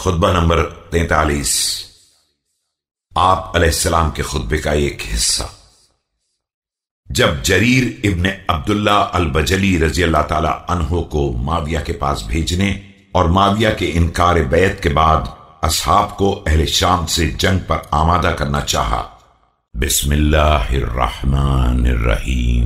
خطبہ نمبر 43 آپ علیہ السلام کے خطبے کا ایک حصہ۔ جب جریر ابن عبداللہ البجلی رضی اللہ تعالی عنہ کو معاویہ کے پاس بھیجنے اور معاویہ کے انکار بیعت کے بعد اصحاب کو اہل شام سے جنگ پر آمادہ کرنا چاہا، بسم اللہ الرحمن الرحیم۔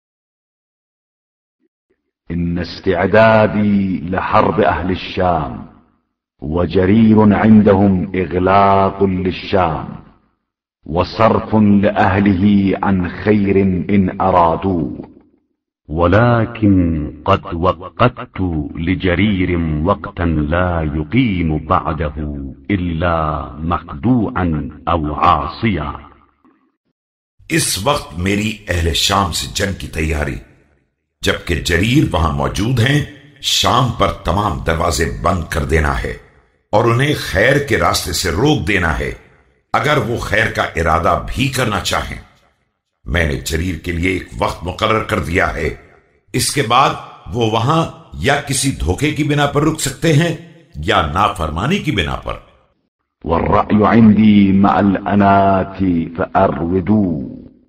ان استعدادي لحرب اهل الشام وجرير عندهم اغلاق للشام وصرف لاهله عن خير ان ارادوا، ولكن قد وقت لجرير وقتا لا يقيم بعده الا مخدوعا او عاصيا۔ اس وقت میری اہل شام سے جنگ کی تیاری، جبکہ جریر وہاں موجود ہیں، شام پر تمام دروازے بند کر دینا ہے اور انہیں خیر کے راستے سے روک دینا ہے اگر وہ خیر کا ارادہ بھی کرنا چاہیں۔ میں نے جریر کے لیے ایک وقت مقرر کر دیا ہے، اس کے بعد وہ وہاں یا کسی دھوکے کی بنا پر رک سکتے ہیں یا نافرمانی کی بنا پر۔ والرأي عندي مع الأنات فأرودوا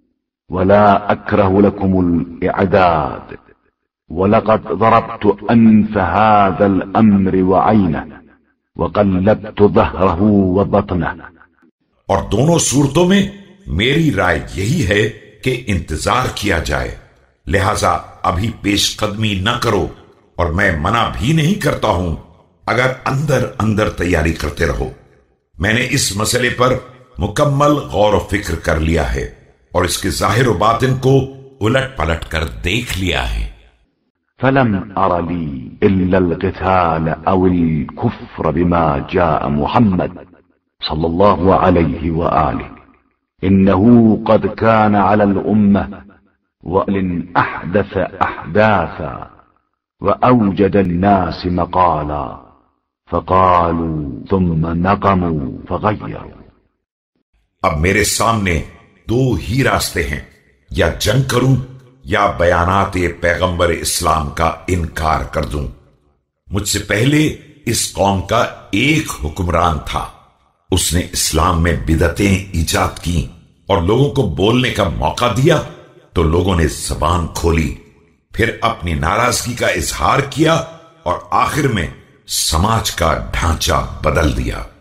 ولا أكره لكم الإعداد، ولقد ضربت أنف هذا الأمر وعينه وقلبت ظهره وبطنه۔ اور دونوں صورتوں میں میری رائے یہی ہے کہ انتظار کیا جائے، لہذا ابھی پیش قدمی نہ کرو، اور میں منع بھی نہیں کرتا ہوں اگر اندر اندر تیاری کرتے رہو۔ میں نے اس مسئلے پر مکمل غور و فکر کر لیا ہے اور اس کے ظاہر و باطن کو الٹ پلٹ کر دیکھ لیا ہے۔ فلم أر لي إلا القتال أو الكفر بما جاء محمد صلى الله عليه وآله، إنه قد كان على الأمة وإن أحدث أحداثا وأوجد الناس مقالا فقالوا ثم نقموا فغيروا۔ اب میرے سامنے دو ہی راستے ہیں، یا جنگ کروں یا بیانات پیغمبر اسلام کا انکار کر دوں۔ مجھ سے پہلے اس قوم کا ایک حکمران تھا، اس نے اسلام میں بدعتیں ایجاد کی اور لوگوں کو بولنے کا موقع دیا تو لوگوں نے زبان کھولی، پھر اپنی ناراضگی کا اظہار کیا اور آخر میں سماج کا ڈھانچہ بدل دیا۔